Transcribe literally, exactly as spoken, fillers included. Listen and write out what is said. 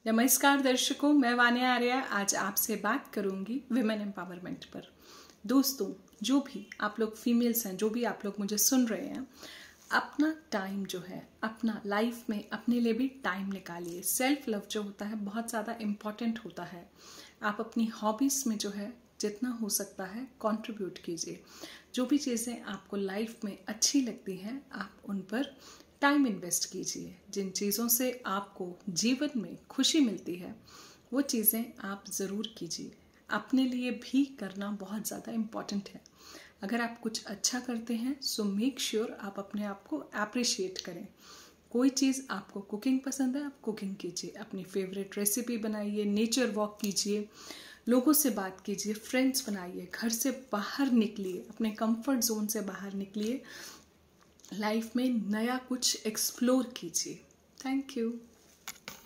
नमस्कार दर्शकों, मैं वानिया आर्या आज आपसे बात करूंगी विमेन एम्पावरमेंट पर। दोस्तों, जो भी आप लोग फीमेल्स हैं, जो भी आप लोग मुझे सुन रहे हैं, अपना टाइम जो है, अपना लाइफ में अपने लिए भी टाइम निकालिए। सेल्फ लव जो होता है बहुत ज़्यादा इम्पॉर्टेंट होता है। आप अपनी हॉबीज़ में जो है जितना हो सकता है कंट्रीब्यूट कीजिए। जो भी चीज़ें आपको लाइफ में अच्छी लगती हैं आप उन पर टाइम इन्वेस्ट कीजिए। जिन चीज़ों से आपको जीवन में खुशी मिलती है वो चीज़ें आप ज़रूर कीजिए। अपने लिए भी करना बहुत ज़्यादा इम्पॉर्टेंट है। अगर आप कुछ अच्छा करते हैं सो मेक श्योर आप अपने आप को अप्रिशिएट करें। कोई चीज़ आपको कुकिंग पसंद है, आप कुकिंग कीजिए, अपनी फेवरेट रेसिपी बनाइए, नेचर वॉक कीजिए, लोगों से बात कीजिए, फ्रेंड्स बनाइए, घर से बाहर निकलिए, अपने कंफर्ट जोन से बाहर निकलिए, लाइफ में नया कुछ एक्सप्लोर कीजिए। Thank you.